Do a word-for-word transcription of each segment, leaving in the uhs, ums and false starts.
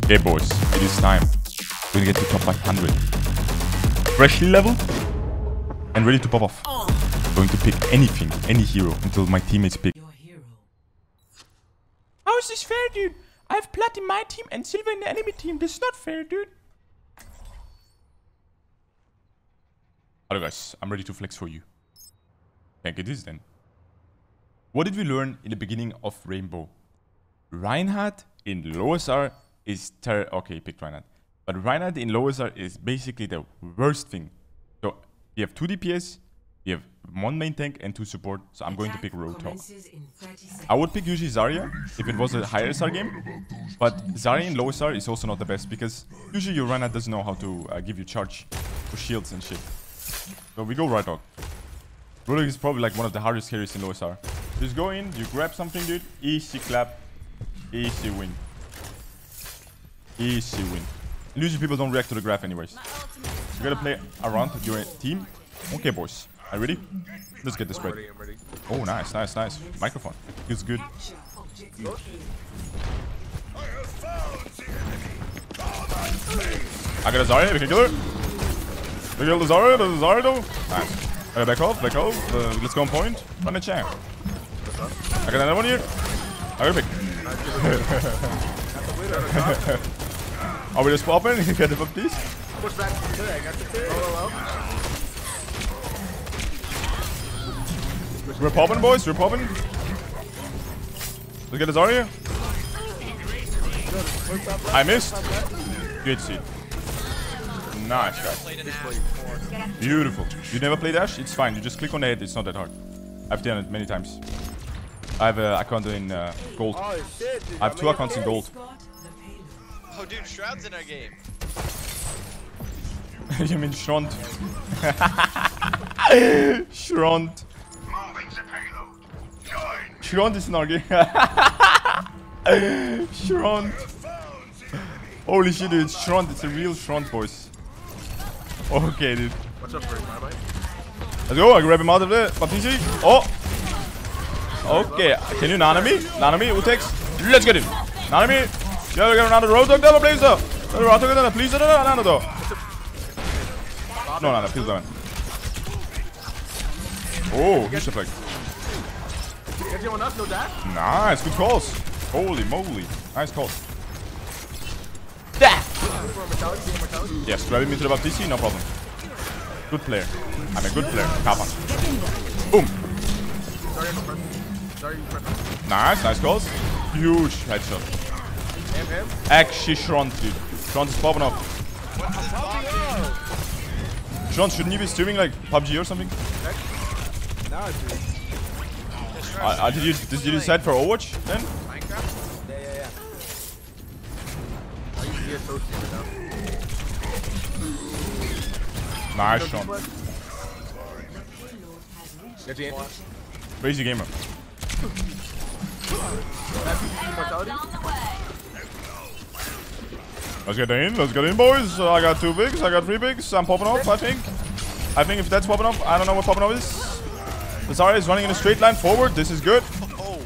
Okay, boys, it is time. We're gonna get to top five hundred. Freshly leveled and ready to pop off. Going to pick anything, any hero, until my teammates pick. Your hero. How is this fair, dude? I have plat in my team and silver in the enemy team. This is not fair, dude. Hello, guys. I'm ready to flex for you. Can't get this then. What did we learn in the beginning of Rainbow? Reinhardt in low S R is ter- okay, pick Reinhardt. But Reinhardt in low S R is basically the worst thing. So you have two D P S, you have one main tank and two support. So I'm going to pick Roadhog. I would pick usually Zarya if it was a higher S R game. But Zarya in low S R is also not the best because usually your Reinhardt doesn't know how to uh, give you charge for shields and shit. So we go Roadhog. Roadhog is probably like one of the hardest carries in low S R. Just go in, you grab something, dude. Easy clap. Easy win. Easy win. Usually people don't react to the graph anyways. You gotta play around your team. Okay, boys. Are you ready? Let's get this spread. Oh, nice, nice, nice. Microphone. Feels good. I got a Zarya. We can kill her. We kill the Zarya. The Zarya though. Nice. Uh, back off, back off. Uh, let's go on point. Run a champ. I got another one here. I got a pick. Are we just popping? You get the fuck this? Push back to the I got the two. Oh, We're popping, boys. We're popping. Let's get the Zarya. I missed. Good seed. Nice, guys. Beautiful. You never played Ashe? It's fine. You just click on the head. It's not that hard. I've done it many times. I have an account in uh, gold. oh shit, dude. I have two accounts in gold. Oh, dude, Shroud's in our game. You mean Shront? Shront. Shront is in our game. Shront. Holy shit, dude. It's Shront. It's a real Shront, boys. Okay, dude. What's up, Frank? My bite? Let's go. I grab him out of there. Patisi. Oh. Okay. Can you Nana me? Nana me? Utex. Let's get him. Nana me. Yeah, we got another Roadhog double, please, though. Roadhog, please, no, no, no, no. No, no, no, please, no. Oh, he's just like. Get you on us, no dash? Nice, good calls. Holy moly. Nice calls. Yes, grab him into the Baptiste, no problem. Good player. I'm a good player. Kappa. Boom. Nice, nice calls. Huge headshot. Him, him. Actually, Shront, dude. Shront is popping off. Shront, shouldn't you be streaming like P U B G or something? No, dude. Uh, uh, did you did you decide for Overwatch then? Minecraft? Yeah, yeah, yeah. I used to be a social streamer now. Nice, Shront. Get the anti. Crazy gamer. Mortality? Let's get in, let's get in, boys. Uh, I got two bigs, I got three bigs. I'm popping off, I think. I think if that's popping off, I don't know what popping off is. The Zarya is running in a straight line forward. This is good. Oh,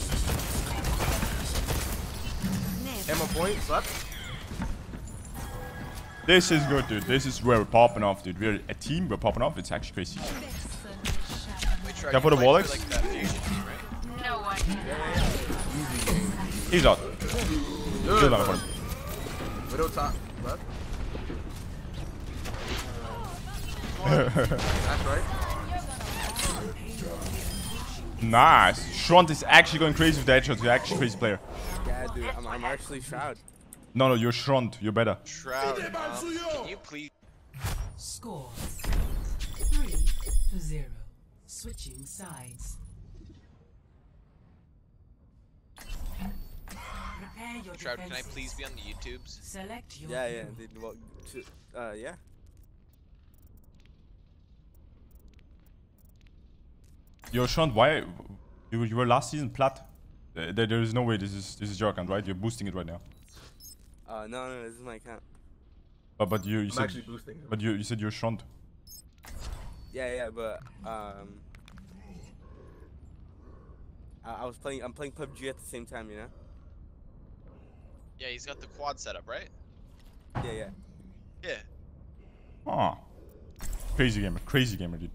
Ammo point, slept. This is good, dude. This is where we're popping off, dude. We're a team, we're popping off. It's actually crazy. we tried Can I put a to wall play X? for, like, that fusion team, right? No one. He's out. Good. Good for him. Widow top, left. That's right. Nice. Shront is actually going crazy with the headshots. You're actually a crazy player. Yeah, dude, I'm, I'm actually Shroud. No, no, you're Shront. You're better. Shroud, um, can you please? Score. Three to zero. Switching sides. Prepare your Shroud, can I defenses. please be on the YouTubes? Select your Yeah, yeah, hero. dude. Well, to, uh, yeah. Yo, Shront, why you, you were last season plat? Uh, there, there is no way this is this is your account, right? You're boosting it right now. Uh, no, no, this is my account. But but you, you I'm said actually boosting. but you you said you're Shront. Yeah, yeah, but um, I, I was playing. I'm playing P U B G at the same time, you know. Yeah, he's got the quad setup, right? Yeah, yeah. Yeah. Oh. Crazy gamer. Crazy gamer, dude.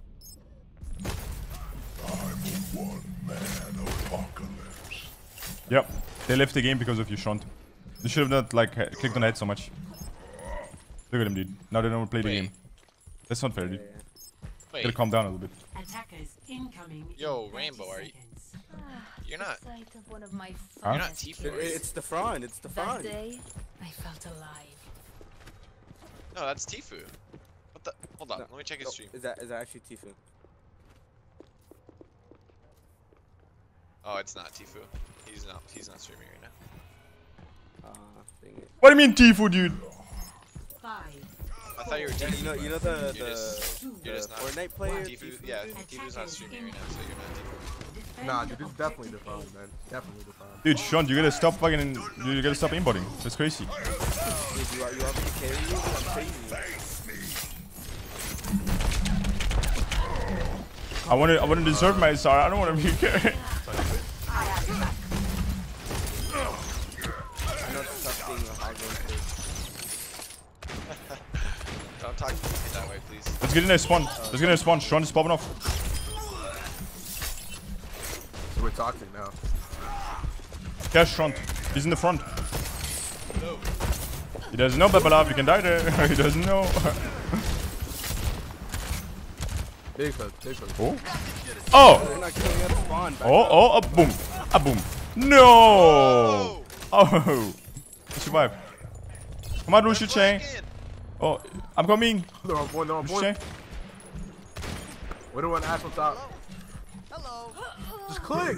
Yep. They left the game because of you, Shunt. They should have not, like, ha- clicked on the head so much. Look at him, dude. Now they don't play the Wait. game. That's not fair, Yeah, dude. yeah. Gotta Wait. calm down a little bit. Attackers incoming. in Yo, thirty Rainbow, are you- seconds. You're not. Sight of one of my Huh? You're not finest Tifu. It- are you? It's the front. It's the That front. day, I felt alive. No, that's Tifu. What the? Hold on. No, Let me check his no, stream. Is that is that actually Tifu? Oh, it's not Tifu. He's not. He's not streaming right now. Uh, dang it. What do you mean, Tifu, dude? Five, I thought you were Yeah, Tifu. you know, you know the You're the, just- two, You're the just not. Fortnite player. Tifu. Tifu, Yeah, dude? Tifu's not streaming right now, so you're not Tifu. defend Nah, dude, this is definitely objective defined, A. man. Definitely defined. Dude, Shunt, you gotta stop fucking. You gotta stop aimbotting. That's crazy. Dude, you are you want me to carry you? I'm crazy. I wanna, I wanna deserve my star. I don't wanna be carried. I know it's a tough thing with hog Don't talk to me that way, please. Let's get in there, spawn. Let's get in there, spawn. Shunt is popping off. So we're toxic now. Cash Shunt. He's in the front. He doesn't know, Babalav. You can die there. He doesn't know. Big hook, big hook. Oh. Oh. They're not killing us spawn. Back Oh, up. oh, a boom. A boom. No. Oh. You survive. Come on, Lucio Chang. Dragon! Oh, I'm coming. They're on point, they're on Lucio point. Chang. We don't want Ash on top. Hello. Just click.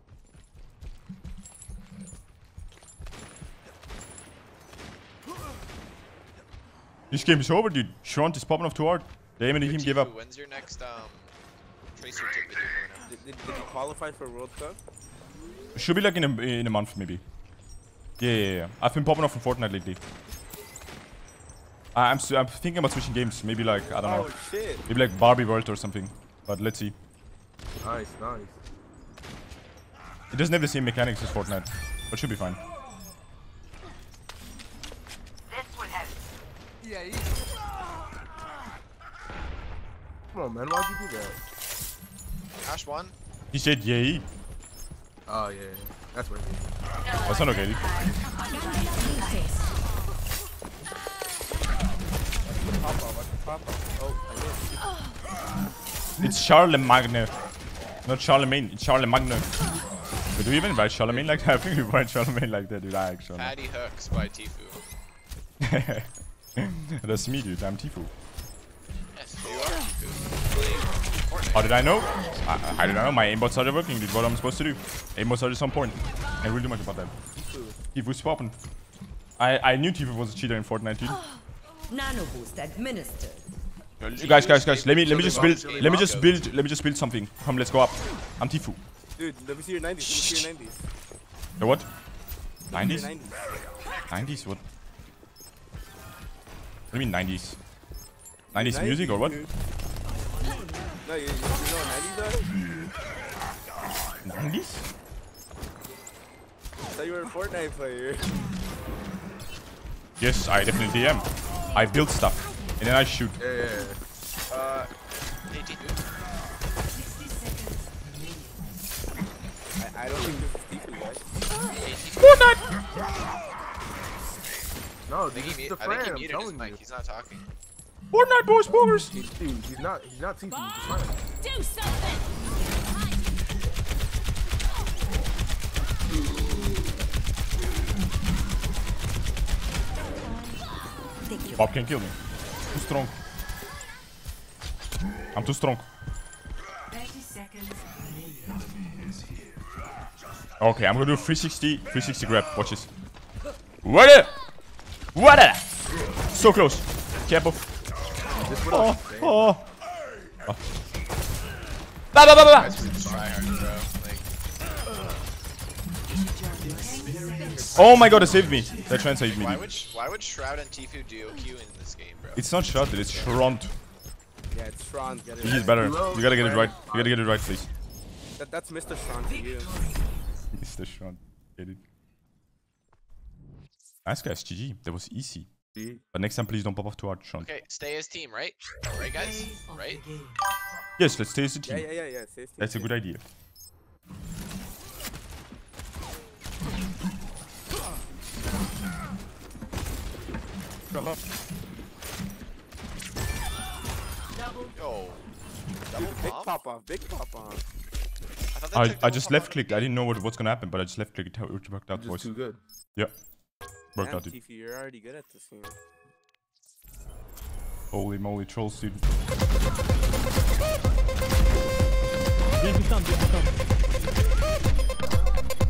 This game is over, dude. Shunt is popping off too hard. The aim and the team gave up. When's your next um tracer tip video coming out? Did, did, did you qualify for World Cup? Should be like in a, in a month, maybe. Yeah, yeah, yeah. I've been popping off in Fortnite lately. I- I'm, s- I'm thinking about switching games. Maybe like, I don't know. Oh shit! Maybe like Barbie World or something. But let's see. Nice, nice. It doesn't have the same mechanics as Fortnite. But should be fine. Come on, man. Why'd you do that? Ash one. He said yay. Oh, yeah. yeah. That's what it is. That's not okay, dude. Pop off, watch the pop off. Oh, I did. It's Charlemagne. Not Charlemagne, it's Charlemagne. But do we even write Charlemagne like that? I think we write Charlemagne like that, dude. I actually. Patty Hooks by Tifu. That's me, dude. I'm Tifu. Yes, you are Tifu. Playing How Fortnite. did I know? I, I don't know. My aimbot started working, dude. What I'm supposed to do? Aimbot started some point. I can't really do much about that. Tifu's popping. I, I knew Tifu was a cheater in Fortnite, dude. Nano boost administered. Guys, guys, guys. Let me let me just build. Chili Let me just Marcos. build. Let me just build something. Come, let's go up. I'm Tifu. Dude, let me see your nineties. Let me see your nineties. The what? Your nineties? nineties. nineties? What? What do you mean nineties? nineties nineties, music or what? dude. No, you, you, you know what nineties are? nineties? I thought you were a Fortnite player. Yes, I definitely am. I build stuff and then I shoot. Yeah, yeah, yeah. Uh, Hey, Tifu. sixty seconds remaining. I, I don't think this is Tifu, guys. Hey, Tifu. Fortnite! No, I dude, think this he, is mu- the I friend. think he I'm muted his telling mic. you. He's not talking. Fortnite boys, boogers! He- Dude, he's not. He's not teaching you. He's trying. Do something! Take your Bob can kill me. Too strong. I'm too strong. thirty seconds remaining. Okay, I'm gonna do three sixty, three sixty grab. Watch this. What it? What it? So close. Careful. This what Oh, I'm saying. oh. Oh. Ba, ba, ba, ba. Just try hard, bro. Like, Oh my god, it saved me. That trying saved me. why Dude. would Sh- why would Shroud and Tifu duo Q in this game, bro? It's not Shrouded, it's Shront. Yeah, it's Shron. Get it He's right. better. You gotta get it right. You gotta get it right, please. That, that's Mister Shron to you. It's the Shront. Get it. Nice guys, G G. That was easy. See? But next time, please don't pop off too hard, Sean. Okay, stay as team, right? Right, guys? Play of Right? the game. Yes, let's stay as a Yeah, team. yeah, yeah, yeah. Stay, stay, That's a stay. good idea. Yo. Double Big pop? pop off, big pop off. I, thought that I, took I double just pop left out of clicked. the I game. didn't know what, what's gonna happen, but I just left clicked. It it worked out, Just boys. too good. Yeah. Worked Damn, out, dude. Tifu, you're already good at this game. Holy moly, trolls, dude. Baby come, baby come.